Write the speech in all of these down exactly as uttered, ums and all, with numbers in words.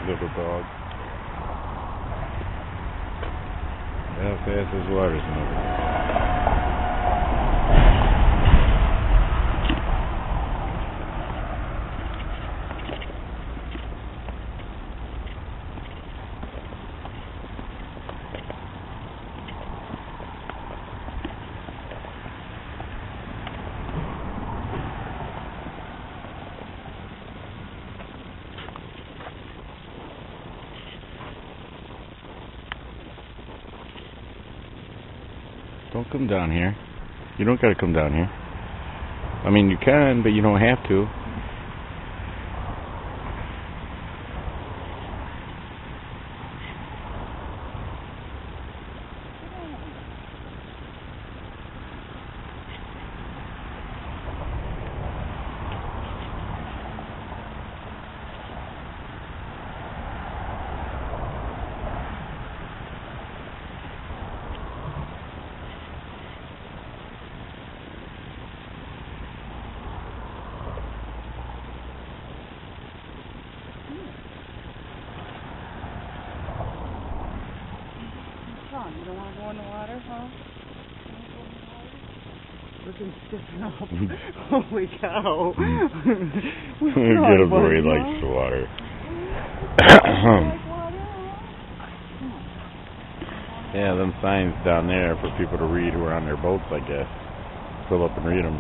little dog. How fast this water's moving. Don't come down here. You don't gotta come down here. I mean, you can, but you don't have to. You don't want to go in the water, huh? Looking stiffen up. Holy cow. Get him where he likes the water. Yeah, them signs down there for people to read who are on their boats, I guess. Fill up and read them.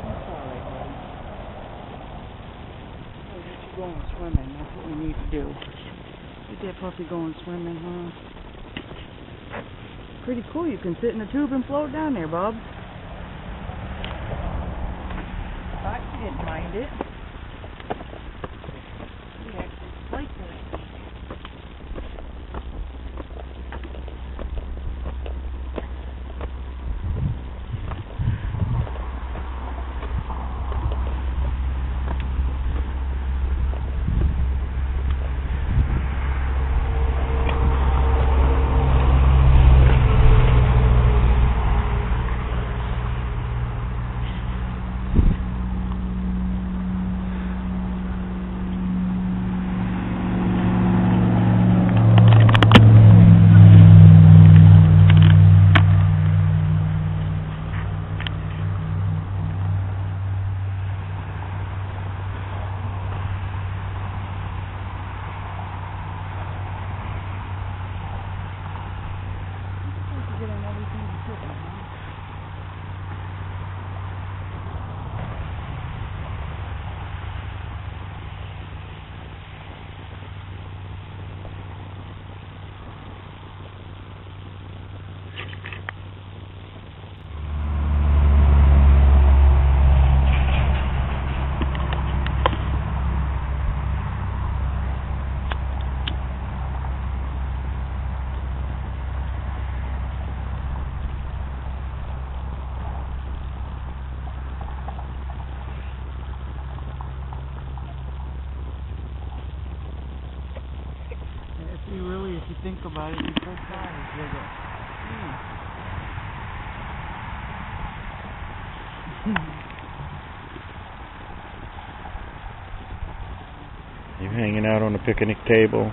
Get you going swimming. That's what we need to do. Get that puppy going swimming, huh? Pretty cool. You can sit in the tube and float down there, Bob. I didn't mind it. We actually liked it. You really, if you think about it, you're so tired with it. You hanging out on the picnic table?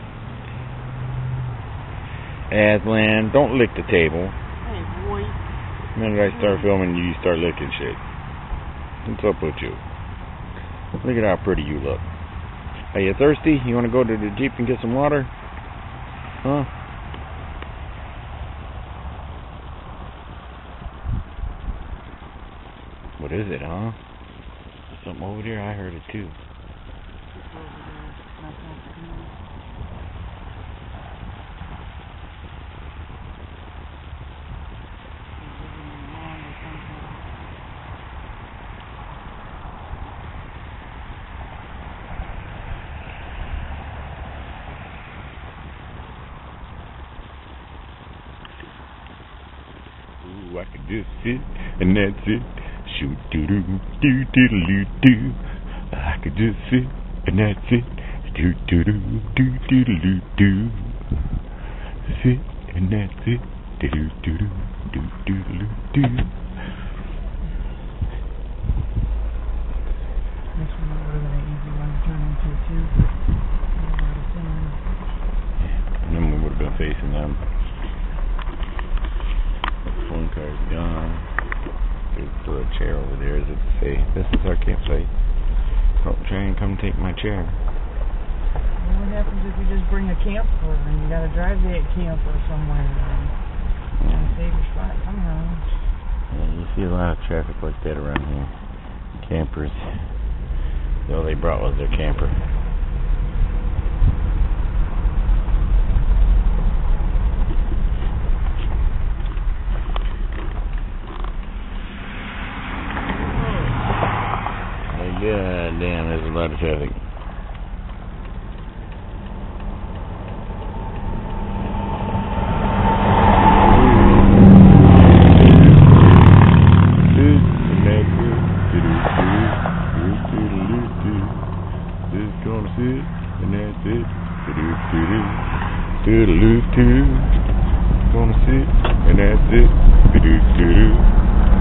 Aslan, don't lick the table. Hey, boy. The minute I start filming you, you start licking shit. What's up with you? Look at how pretty you look. Are you thirsty? You want to go to the Jeep and get some water? Huh? What is it, huh? Something over there? I heard it too. Ooh, I could just sit and that's it. Shoot doo doo doo doo doo doo. I could just sit and that's it. Doo doo doo doo doo doo doo. Sit and that's it. Doo doo doo doo doo doo doo. This one would have been an easy one to turn into too. facing them. One car's gone. There's throw a chair over there. As it say, this is our campsite. Don't try and come take my chair. Well, what happens if you just bring a camper and you gotta drive that camper somewhere and you gotta save your spot somehow? Yeah, you see a lot of traffic like that around here. Campers. All they brought was their camper. God damn, there's a lot of traffic. Just gonna sit and that's it. Do-do-do-do. Gonna sit and that's it. Do-do-do-do.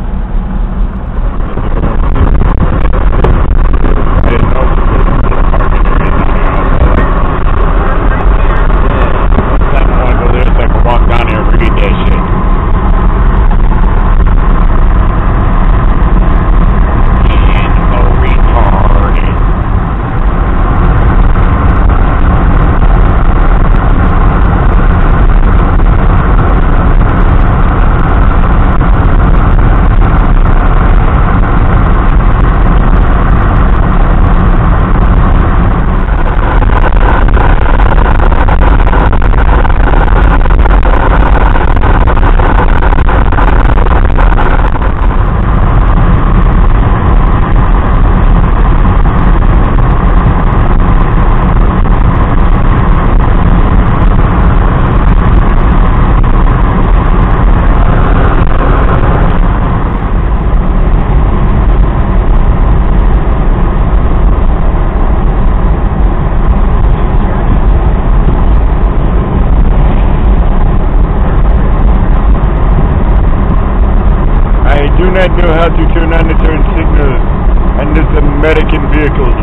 Do not know how to turn on the turn signal on this American vehicle.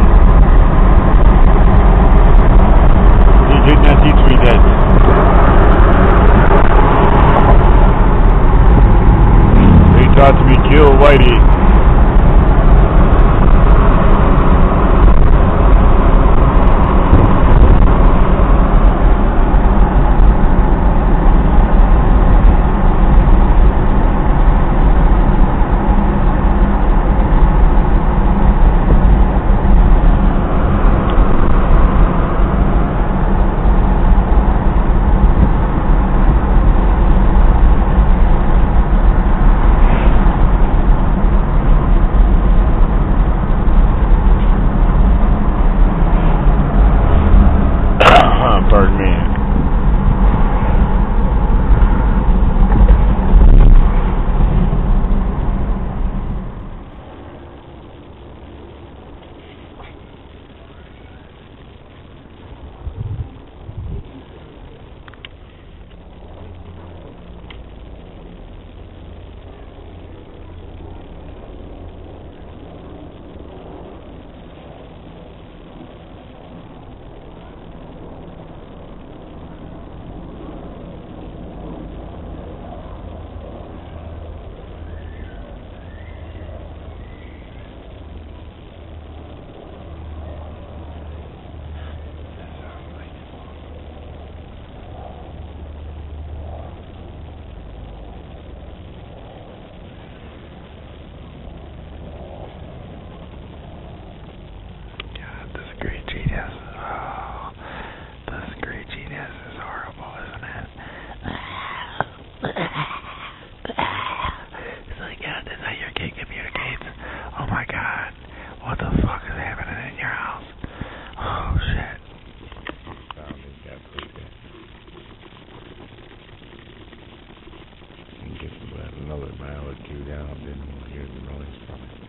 He did not teach me that. They taught me kill Whitey. Pardon me. Great genius. Oh, this great genius is horrible, isn't it? It's like, yeah, that's how your kid communicates. Oh my god, what the fuck is happening in your house? Oh shit. Just about another mile or two down, then we'll hear the noise from it.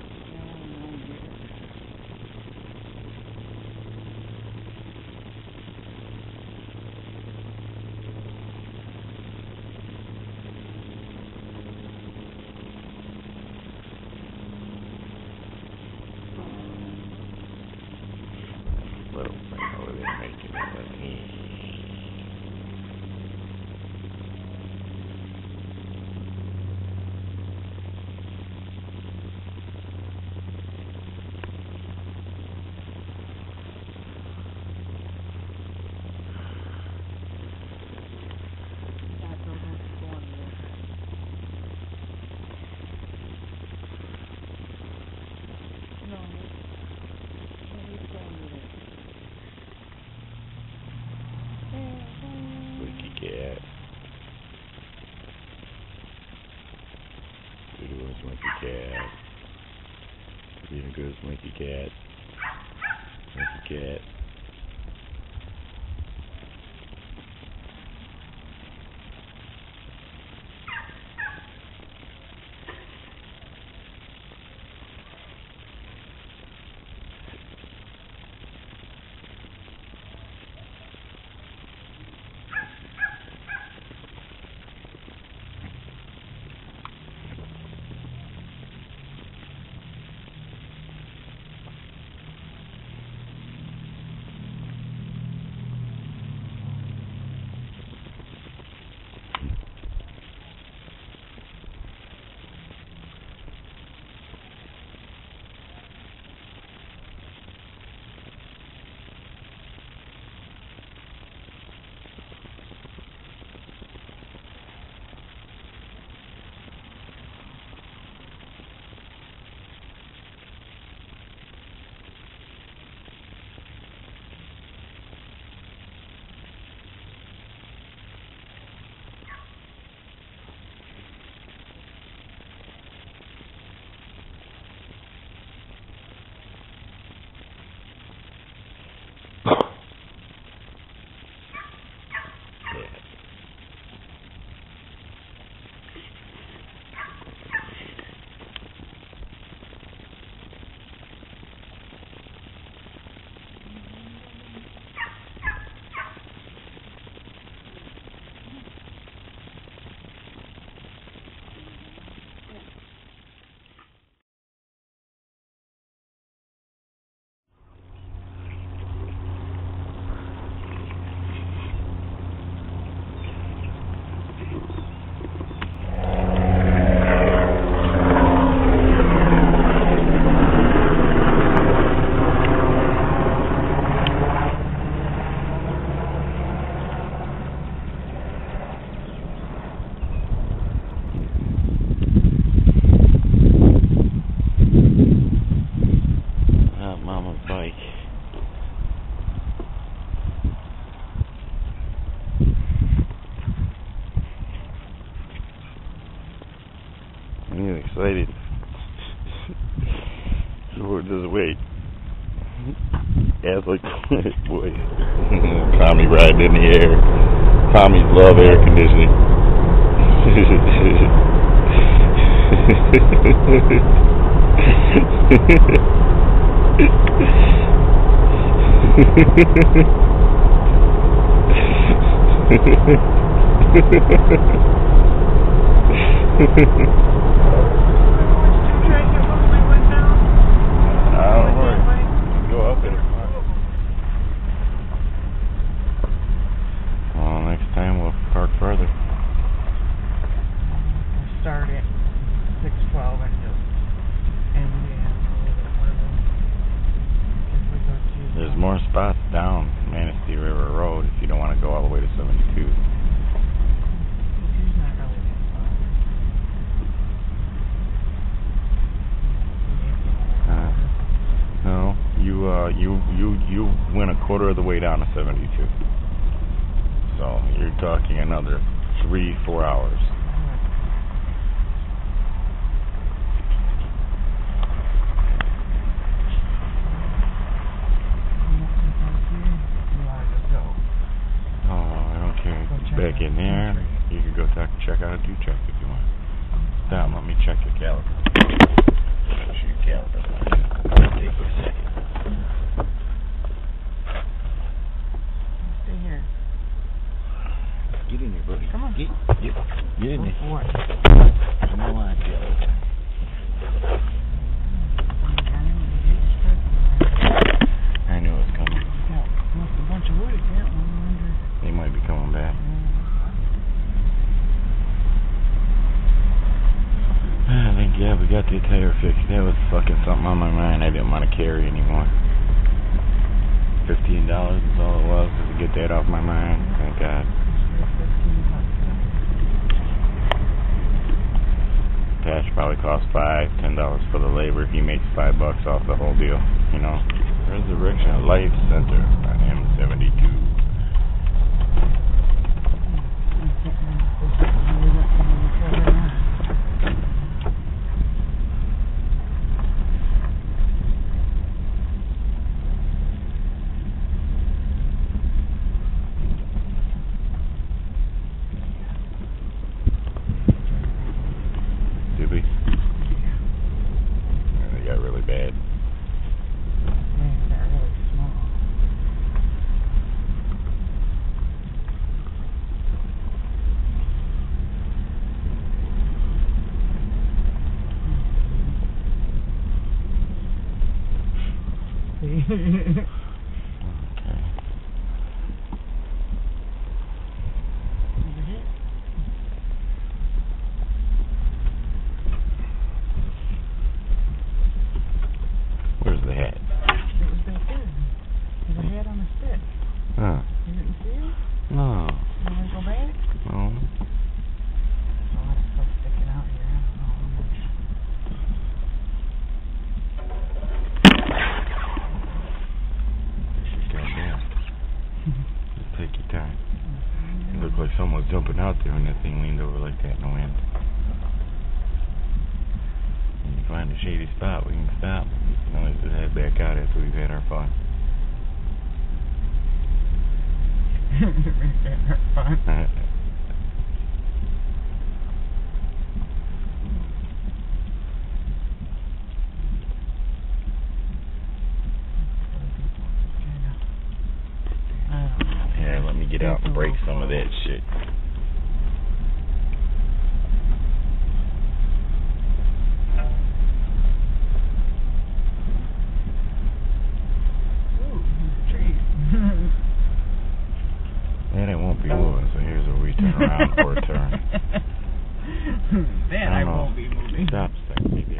Little thing over there making it with me. cat. That's a cat. I'm excited. So just wait. As like boy, Tommy riding in the air. Tommy's love air conditioning. Start at six twelve and just end the There's more spots down Manistee River Road if you don't want to go all the way to seventy-two. He's not really that far. Uh, no, you uh, you you you went a quarter of the way down to seventy-two. So you're talking another three four hours. Back in there, you can go talk, check out a do check if you want. Stop, let me check your caliper. Make sure your caliper's on. Take a second. Stay here. Get in here, buddy. Come on. Get, get, get in there. What? You know what, caliper. I knew it was coming. Yeah, a bunch of wood again. They might be coming back. I think, yeah, we got the tire fixed. That was fucking something on my mind I didn't want to carry anymore. Fifteen dollars is all it was to get that off my mind. Thank God. Patch probably cost five, ten dollars for the labor. He makes five bucks off the whole deal. You know. Resurrection Life Center on M seventy-two. Where's the hat? It was back there. There's a hat on the stick. Huh. You didn't see it? No. You want to go back? No. There's a lot of stuff sticking out here. I don't know how much. Goddamn. Just take your time. It looked like someone was jumping out there when that thing leaned over like that in the wind. When you find a shady spot, we can stop. Now let's just head back out after we've had our fun. We've had our fun. Yeah, let me get out and break some of that shit. Ooh, trees. That it won't be moving, so here's where we turn around for a turn. That I, I won't be moving. Stop, stop, maybe.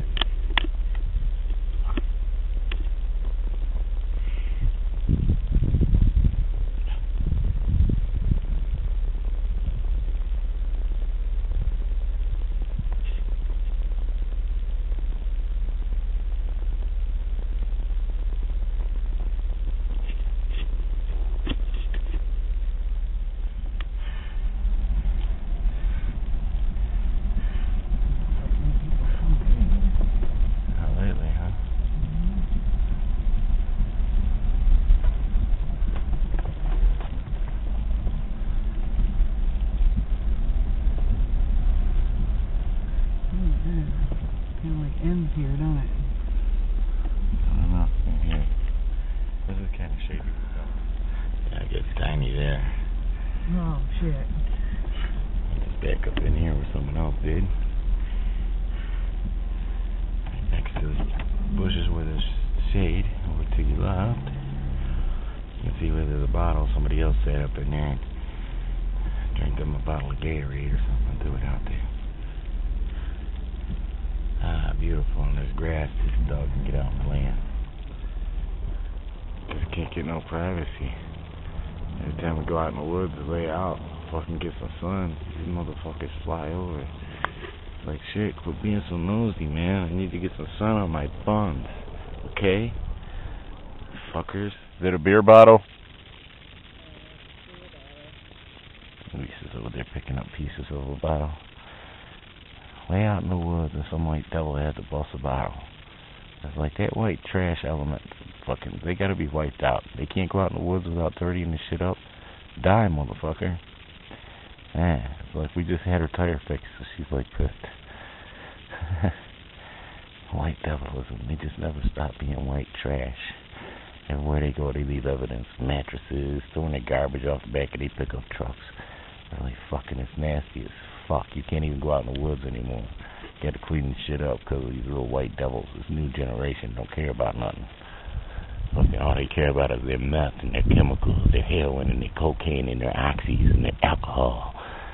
Kind of like ends here, don't it? I don't know. Here. This is kind of shady. Yeah, it gets tiny there. Oh, shit. Just back up in here where someone else did. Right next to the bushes where there's shade, over to your left. You can see where there's a bottle somebody else sat up in there and drank them a bottle of Gatorade or something, threw it out there. Ah, beautiful, and there's grass. This dog can get out and play in. Just can't get no privacy. Every time we go out in the woods to lay out, fucking get some sun, these motherfuckers fly over. It's like, shit, quit being so nosy, man. I need to get some sun on my buns. Okay? Fuckers. Is that a beer bottle? Lisa's over there picking up pieces of a bottle. Way out in the woods and some white devil had to bust a bottle. It's like that white trash element, fucking, they gotta be wiped out. They can't go out in the woods without dirtying this shit up. Die, motherfucker. Man, it's like we just had her tire fixed, so she's like pissed. White devilism, they just never stop being white trash. Everywhere they go, they leave evidence. Mattresses, throwing their garbage off the back of their pickup trucks. Really fucking, it's nasty as fuck. You can't even go out in the woods anymore. You got to clean the shit up because of these little white devils. This new generation don't care about nothing. Fucking all they care about is their meth and their chemicals, their heroin and their cocaine and their oxys and their alcohol.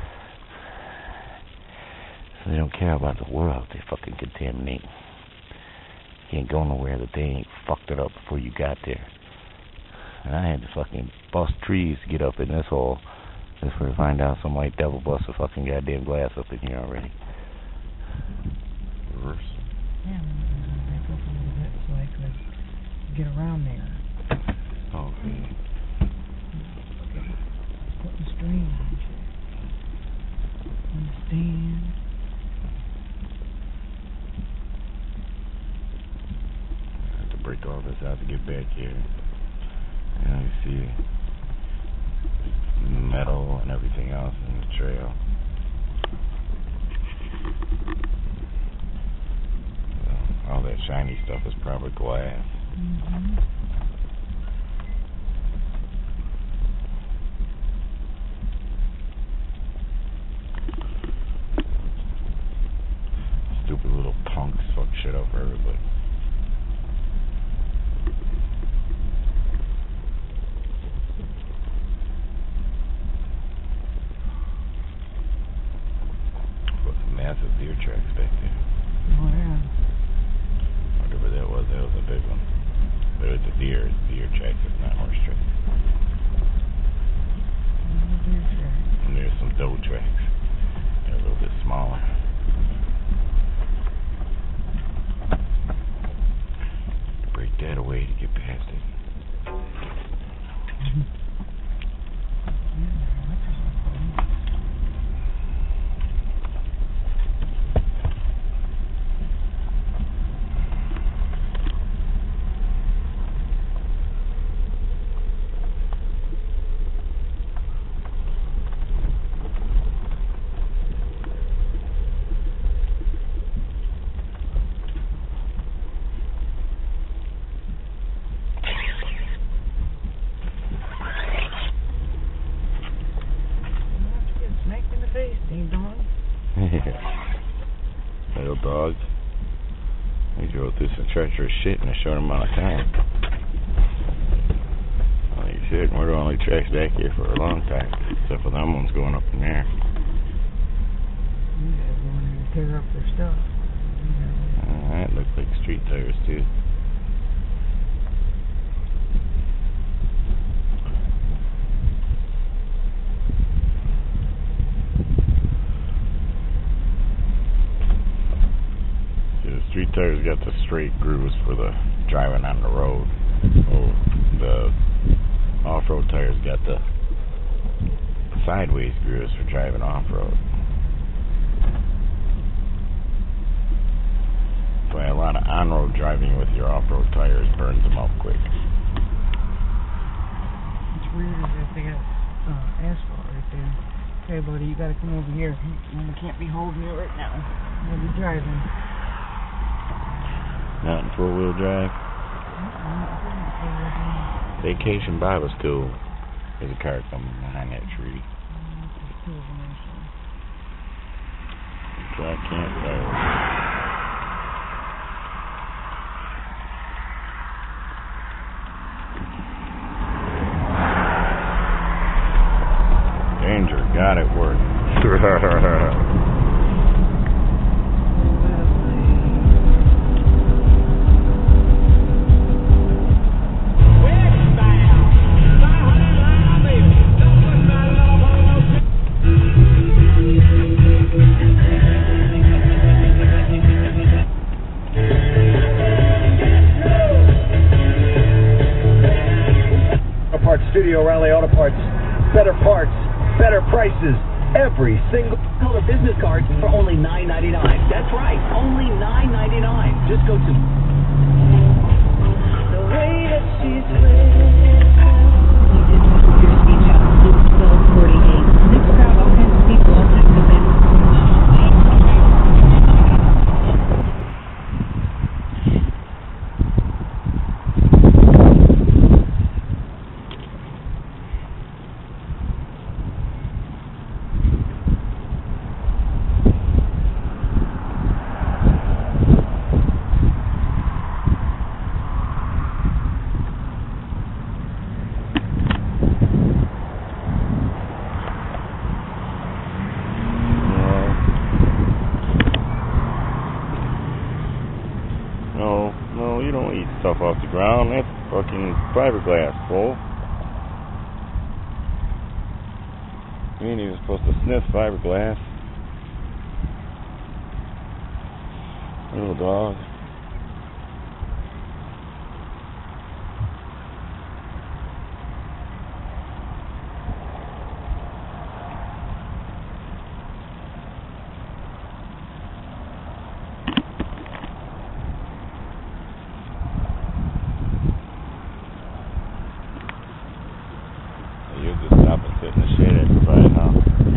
So they don't care about the world. They fucking contaminate. You can't go nowhere that they ain't fucked it up before you got there. And I had to fucking bust trees to get up in this hole. Just for to find out some white devil bust a fucking goddamn glass up in here already. Reverse. Yeah, I'm gonna back up a little bit so I could get around there. Okay. Putting strain on shit. Understand? I have to break all this out to get back here. Now you see metal and everything else in the trail. So, all that shiny stuff is probably glass. Mm-hmm. Stupid little punks fuck shit up for everybody. tracks back there. Oh, yeah. Whatever that was, that was a big one. But it's a deer. It's deer tracks. It's not horse tracks. Deer track. And there's some doe tracks. They're a little bit smaller. Break that away to get past it. Little dog. He drove through some treacherous shit in a short amount of time. Well, you should. We're the only tracks back here for a long time, except for them ones going up in there. You guys going in to tear up their stuff. Uh, that looks like street tires too. Street tires got the straight grooves for the driving on the road. Oh, the off-road tires got the sideways grooves for driving off-road. That's why a lot of on-road driving with your off-road tires burns them up quick. It's weird is that they got uh, asphalt right there. Okay, buddy, you gotta come over here. You can't be holding it right now. You'll be driving. Not in four-wheel drive. Vacation Bible School. There's a car coming behind that tree. Dry campfire. Danger. God at work. Studio Raleigh Auto Parts. Better parts, better prices, every single color business cards for only nine ninety-nine. That's right, only nine ninety-nine. Just go to the way that she's with. Your speech out, twelve forty-eight. This crowd, all kinds of people, all kinds of men. No, no, you don't eat stuff off the ground. That's fucking fiberglass, fool. You ain't even supposed to sniff fiberglass. Little dog. You'll just stop and sit in the shade everybody, huh?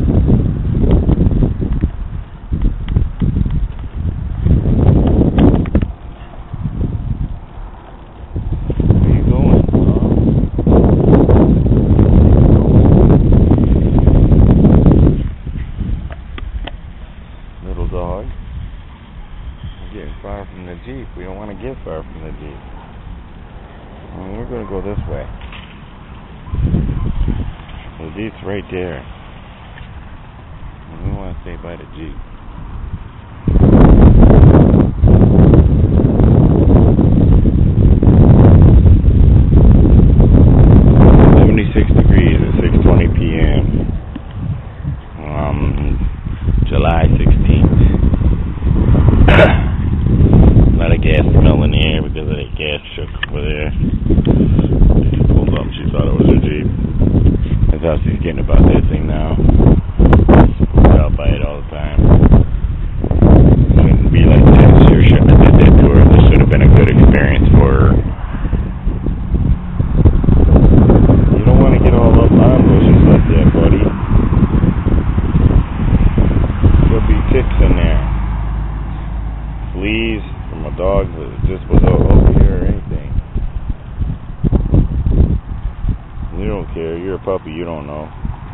Where you going, huh? Little dog. We're getting far from the Jeep. We don't want to get far from the Jeep. I mean, we're going to go this way. The Jeep's right there. We want to stay by the Jeep. forgetting about that thing now. I'll buy it all the time. Wouldn't be like that. Sure shouldn't have did that to her. This should have been a good experience for her. You don't want to get all up on bushes like that, buddy. There'll be ticks in there. Fleas from a dog that just was over here or anything. You don't care. You're a puppy. You don't know.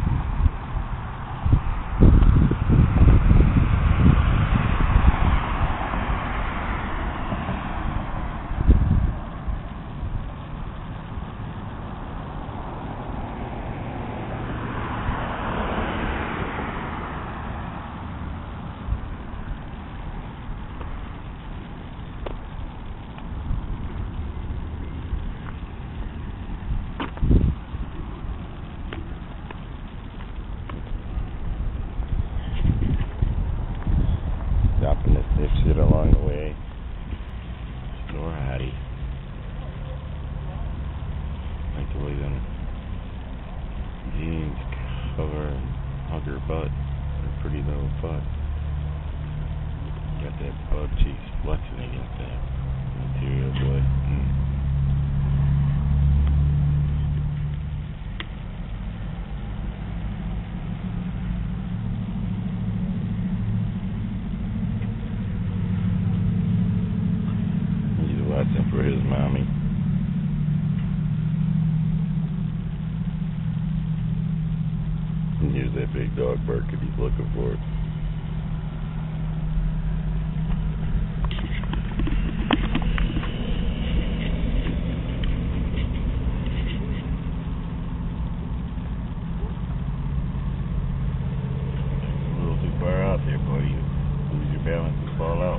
Stopping this dipshit along the way. Snore Hattie. Like the way them jeans cover and hug her butt. Her pretty little butt. Got that butt cheeks flexing against that material, boy. Mm. Watching for his mommy. And here's that big dog bark if he's looking for it. A little too far out there, buddy. You lose your balance and fall out.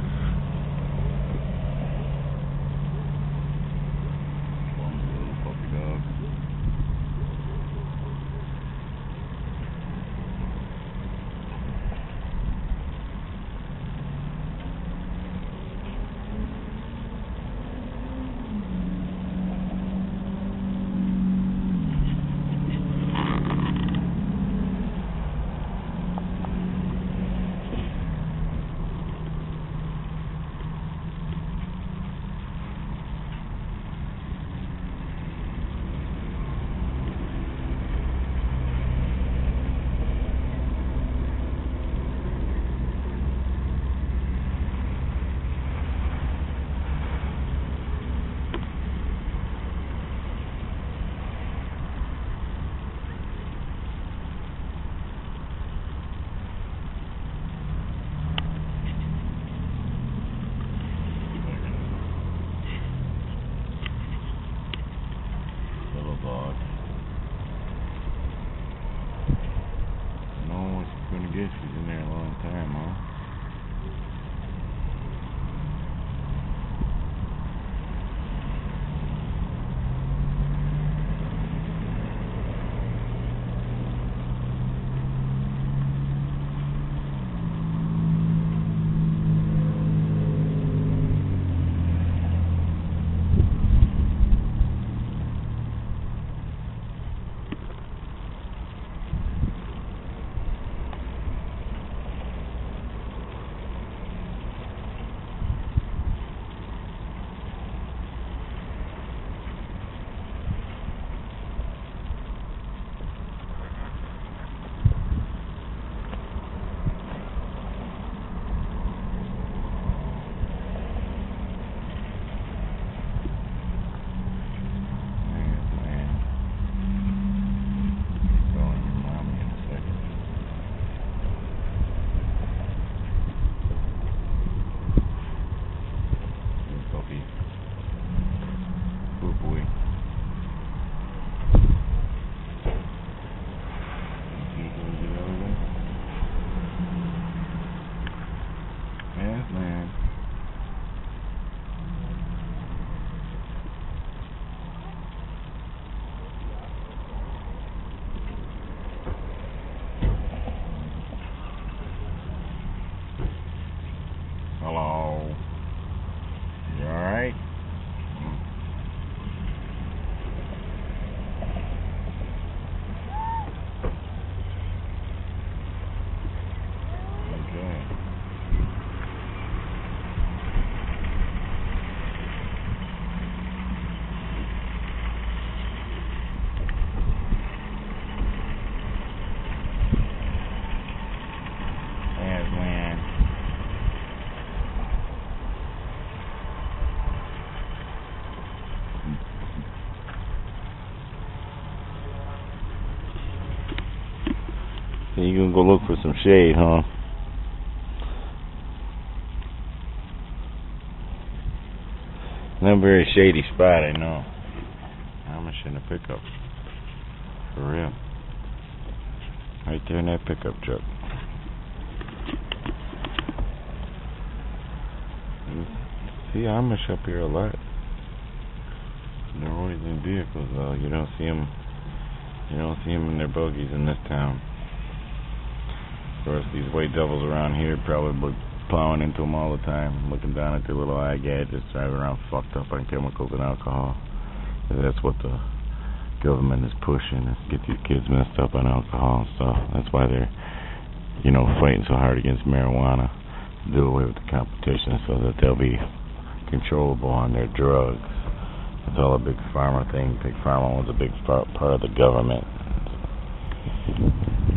So you gonna go look for some shade, huh? Not a very shady spot, I know. I'm in the pickup. For real. Right there in that pickup truck. See Amish up here a lot. They're always in vehicles though. You don't see them. You don't see them in their buggies in this town. Of course, these white devils around here probably plowing into them all the time, looking down at their little eye gadgets, driving around fucked up on chemicals and alcohol. And that's what the government is pushing, is get these kids messed up on alcohol and stuff. That's why they're, you know, fighting so hard against marijuana, to do away with the competition so that they'll be controllable on their drugs. It's all a big pharma thing. Big pharma was a big part of the government.